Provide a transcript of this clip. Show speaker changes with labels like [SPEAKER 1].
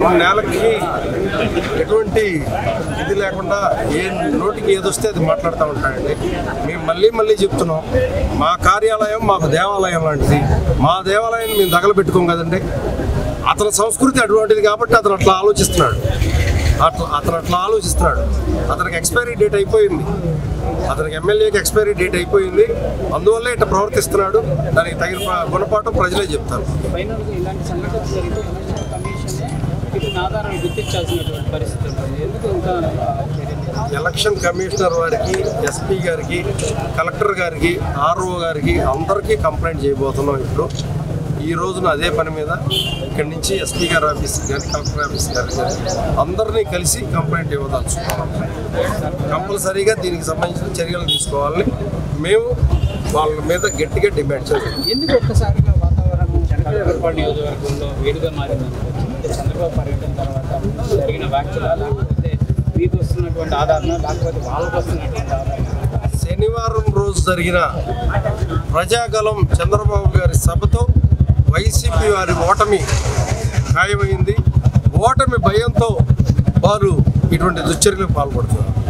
[SPEAKER 1] నేలకి ఎటువంటి ఇది లేకుండా ఏ నోటికి ఏదొస్తే అది మాట్లాడుతూ ఉంటాయండి. మేము మళ్ళీ చెప్తున్నాం, మా కార్యాలయం మాకు దేవాలయం లాంటిది. మా దేవాలయాన్ని మేము తగలబెట్టుకోం కదండి. అతని సంస్కృతి అటువంటిది కాబట్టి అతను అట్లా ఆలోచిస్తున్నాడు. అతనికి ఎక్స్పైరీ డేట్ అయిపోయింది. అతనికి ఎమ్మెల్యేకి ఎక్స్పైరీ డేట్ అయిపోయింది. అందువల్లే ఇట్లా ప్రవర్తిస్తున్నాడు. దానికి తగిన గుణపాఠం ప్రజలే చెప్తారు. ఎలక్షన్ కమిషనర్ వారికి, ఎస్పీ గారికి, కలెక్టర్ గారికి, ఆర్ఓ గారికి అందరికీ కంప్లైంట్ చేయబోతున్నాం. ఇప్పుడు ఈ రోజున అదే పని మీద ఇక్కడి నుంచి ఎస్పీ గారి ఆఫీస్ కానీ, కలెక్టర్ ఆఫీస్ గారి కానీ అందరినీ కలిసి కంప్లైంట్ ఇవ్వదలుచుకున్నాం. కంపల్సరీగా దీనికి సంబంధించిన చర్యలు తీసుకోవాలని మేము వాళ్ళ మీద గట్టిగా డిమాండ్ చేస్తాం.
[SPEAKER 2] ఎందుకు ఒక్కసారిగా వాతావరణం చంద్రబాబు నియోజకవర్గంలో వేడిగా మారిందనుకోవచ్చు? చంద్రబాబు పర్యటన తర్వాత జరిగిన వ్యాఖ్యలు, లేకపోతే మీకు వస్తున్నటువంటి ఆదరణ, లేకపోతే వాళ్ళకు వస్తున్నటువంటి ఆదరణ?
[SPEAKER 1] శనివారం రోజు జరిగిన ప్రజాగలం చంద్రబాబు గారి సభతో వైసీపీ వారి ఓటమి ఖాయమైంది. ఓటమి భయంతో వారు ఇటువంటి దుశ్చర్యలకు పాల్పడుతున్నారు.